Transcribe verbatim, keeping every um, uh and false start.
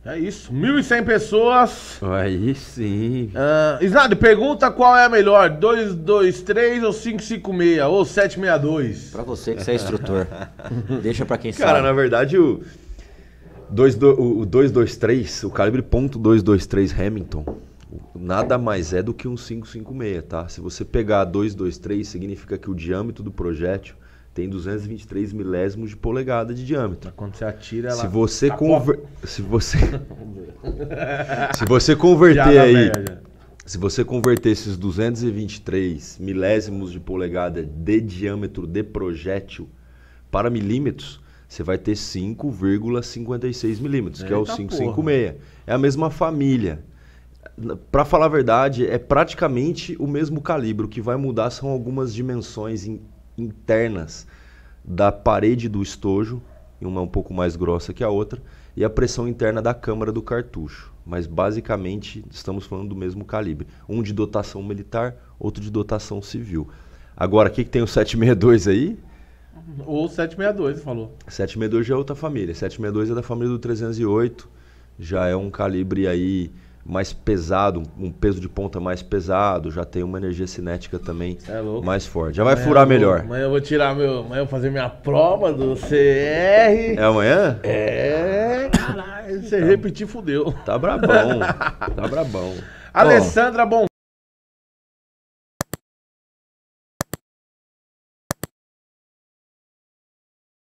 É isso, mil e cem pessoas. Aí sim. Uh, Snad, pergunta qual é a melhor, dois dois três ou cinco cinco seis ou sete seis dois? Pra você que você é instrutor. Deixa pra quem Cara, sabe. na verdade, o, dois, o dois dois três, o calibre ponto dois dois três Hamilton, nada mais é do que um cinco cinco seis, tá? Se você pegar dois dois três, significa que o diâmetro do projétil tem duzentos e vinte e três milésimos de polegada de diâmetro. Quando você atira, ela... Se você tá conver... se você se você converter Já aí, velha, já. se você converter esses duzentos e vinte e três milésimos de polegada de diâmetro de projétil para milímetros, você vai ter cinco vírgula cinquenta e seis milímetros, que é o Eita cinco porra. cinco seis. É a mesma família. Para falar a verdade, é praticamente o mesmo calibre. O que vai mudar são algumas dimensões in- internas da parede do estojo, uma um pouco mais grossa que a outra, e a pressão interna da câmara do cartucho. Mas basicamente estamos falando do mesmo calibre. Um de dotação militar, outro de dotação civil. Agora, o que, que tem o sete seis dois aí? Ou sete seis dois, você falou. sete seis dois já é outra família. sete seis dois é da família do trezentos e oito, já é um calibre aí mais pesado, um peso de ponta mais pesado, já tem uma energia cinética também É louco. mais forte. Já vai Amanhã furar eu vou- melhor. Amanhã eu vou tirar meu. Amanhã eu vou fazer minha prova do C R. É amanhã? É, caralho. Se repetir, fudeu. Tá brabão. Tá brabão. Alessandra Bom